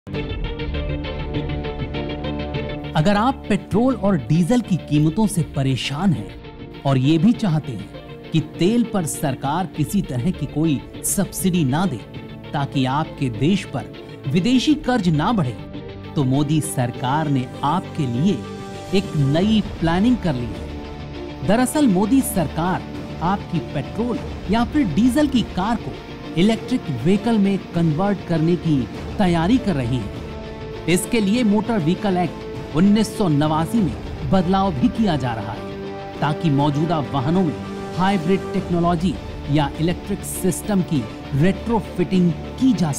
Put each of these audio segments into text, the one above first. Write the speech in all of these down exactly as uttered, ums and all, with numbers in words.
अगर आप पेट्रोल और डीजल की कीमतों से परेशान हैं और ये भी चाहते हैं कि तेल पर सरकार किसी तरह की कोई सब्सिडी ना दे ताकि आपके देश पर विदेशी कर्ज ना बढ़े, तो मोदी सरकार ने आपके लिए एक नई प्लानिंग कर ली है। दरअसल मोदी सरकार आपकी पेट्रोल या फिर डीजल की कार को इलेक्ट्रिक व्हीकल में कन्वर्ट करने की तैयारी कर रही है। इसके लिए मोटर व्हीकल एक्ट उन्नीस सौ नवासी में बदलाव भी किया जा रहा है ताकि मौजूदा वाहनों में हाइब्रिड टेक्नोलॉजी या इलेक्ट्रिक सिस्टम की रेट्रोफिटिंग की जा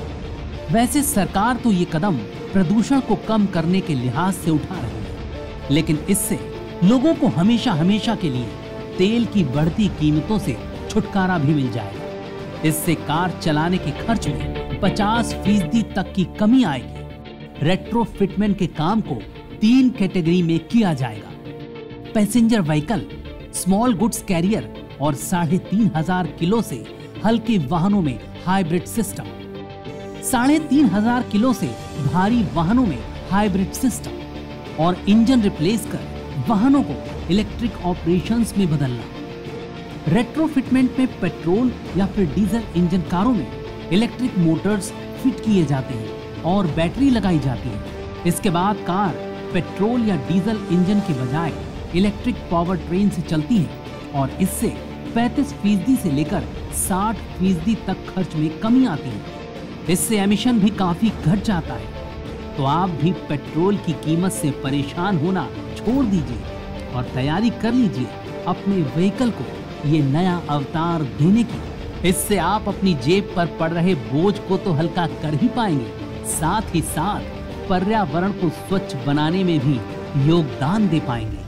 सके। वैसे सरकार तो ये कदम प्रदूषण को कम करने के लिहाज से उठा रही है, लेकिन इससे लोगों को हमेशा हमेशा के लिए तेल की बढ़ती कीमतों से छुटकारा भी मिल जाएगा। इससे कार चलाने के खर्च में पचास फीसदी तक की कमी आएगी। रेट्रोफिटमेंट के काम को तीन कैटेगरी में किया जाएगा: passenger vehicle, small goods carrier और साढ़े तीन हजार किलो से हल्के वाहनों में हाइब्रिड सिस्टम, साढ़े तीन हजार किलो से भारी वाहनों में हाइब्रिड सिस्टम और इंजन रिप्लेस कर वाहनों को इलेक्ट्रिक ऑपरेशंस में बदलना। रेट्रोफिटमेंट में पेट्रोल या फिर डीजल इंजन कारों में इलेक्ट्रिक मोटर्स फिट किए जाते हैं और बैटरी लगाई जाती है। इसके बाद कार पेट्रोल या डीजल इंजन के बजाय इलेक्ट्रिक पावर ट्रेन से चलती है और इससे पैंतीस फीसदी से लेकर साठ फीसदी तक खर्च में कमी आती है। इससे एमिशन भी काफी घट जाता है। तो आप भी पेट्रोल की कीमत से परेशान होना छोड़ दीजिए और तैयारी कर लीजिए अपने व्हीकल को ये नया अवतार देने की। इससे आप अपनी जेब पर पड़ रहे बोझ को तो हल्का कर ही पाएंगे, साथ ही साथ पर्यावरण को स्वच्छ बनाने में भी योगदान दे पाएंगे।